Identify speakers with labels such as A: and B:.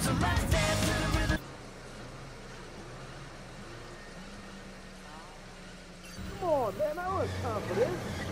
A: Come on, man, I don't have time for this.